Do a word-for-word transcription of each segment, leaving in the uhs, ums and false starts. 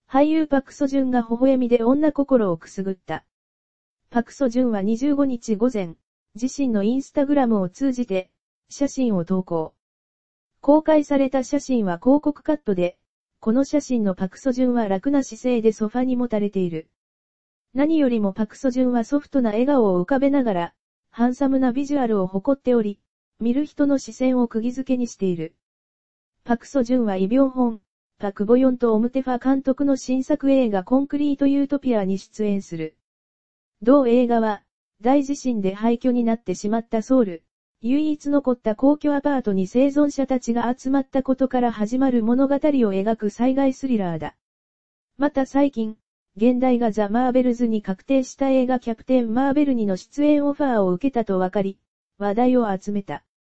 俳優パクソジュンが微笑みで女心をくすぐった。パクソジュンはにじゅうごにち午前、自身のインスタグラムを通じて、写真を投稿。公開された写真は広告カットで、この写真のパクソジュンは楽な姿勢でソファにもたれている。何よりもパクソジュンはソフトな笑顔を浮かべながら、ハンサムなビジュアルを誇っており、見る人の視線を釘付けにしている。パクソジュンはイ・ビョンホン、パクボヨンとオムテファ監督の新作映画コンクリート・ユートピアに出演する。同映画は、大地震で廃墟になってしまったソウル、唯一残った公共アパートに生存者たちが集まったことから始まる物語を描く災害スリラーだ。また最近、現代がザ・マーベルズに確定した映画キャプテン・マーベルにの出演オファーを受けたと分かり、話題を集めた。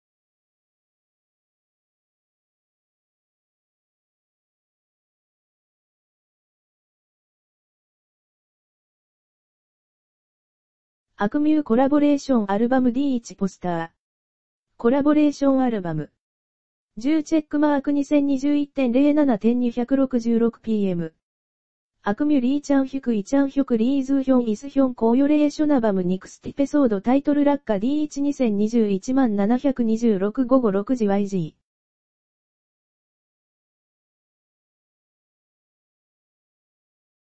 アクミューコラボレーションアルバム ディーワン ポスター。コラボレーションアルバム。じゅうチェックマーク にせんにじゅういちてんゼロななてんにひゃくろくじゅうろくピーエム。アクミュリーチャンヒクイチャンヒョクリーズーヒョンイスヒョンコーヨレーショナバムニクスティペソードタイトルラッカ ディーワン にせんにじゅういち 万ななひゃくにじゅうろく午後ろくじ ワイジー。